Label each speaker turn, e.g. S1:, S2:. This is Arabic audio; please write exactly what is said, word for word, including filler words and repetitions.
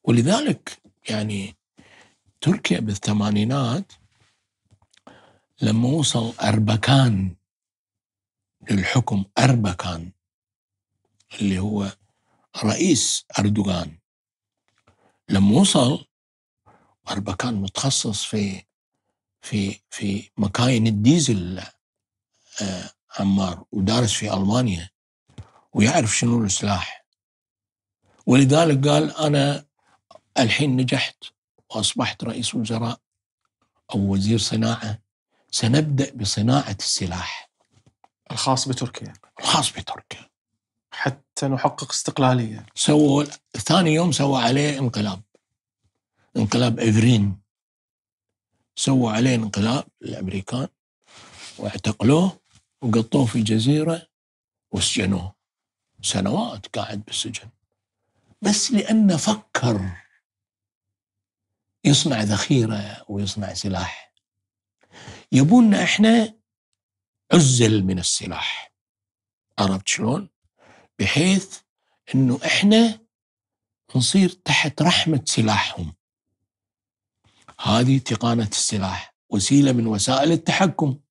S1: ولذلك يعني تركيا بالثمانينات لما وصل أربكان للحكم، أربكان اللي هو رئيس أردوغان، لما وصل أربكان متخصص في في في مكاين الديزل آه عمار، ودارس في ألمانيا ويعرف شنو السلاح، ولذلك قال أنا الحين نجحت وأصبحت رئيس وزراء أو وزير صناعة، سنبدأ بصناعة السلاح
S2: الخاص بتركيا
S1: الخاص بتركيا
S2: حتى نحقق استقلالية.
S1: سووا ثاني يوم سووا عليه انقلاب، انقلاب إفرين، سووا عليه انقلاب الأمريكان واعتقلوه وقطوه في جزيرة وسجنوه سنوات قاعد بالسجن، بس لأنه فكر يصنع ذخيرة ويصنع سلاح. يبوننا إحنا عزل من السلاح، عرفت شلون؟ بحيث إنه إحنا نصير تحت رحمة سلاحهم. هذه تقانة السلاح، وسيلة من وسائل التحكم.